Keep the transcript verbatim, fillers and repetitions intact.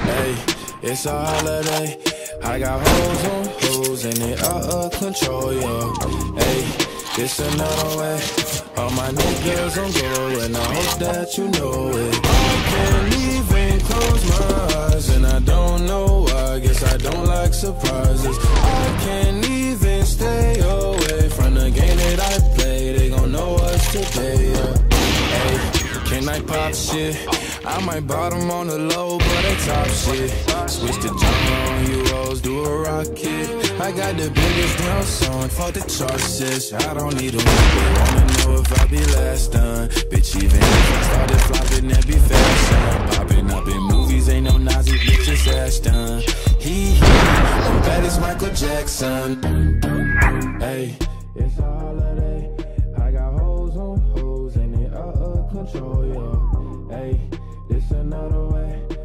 Hey, it's a holiday. I got hoes on hoes and it out of control, yo. Hey, it's another way. All my niggas on go and I hope that you know it. I can't even close my eyes and I don't know why. Guess I don't like surprises. I can't even stay away from the game that I play. They gon' know what's today, yeah. Hey, can I pop shit? I might bottom on the low, but I top shit. Switch the genre on you hoes, do a rocket. I got the biggest damn song, fuck the charts, sis. I don't need a whip, wanna know if I be last done. Bitch, even if I started flopping, that be fashion. Popping up in movies, ain't no Nazi, bitch, just ass done. He, he, I'm bad as Michael Jackson. Hey, it's a holiday. I got hoes on hoes, and it out of control, yo. Hey, it's another way.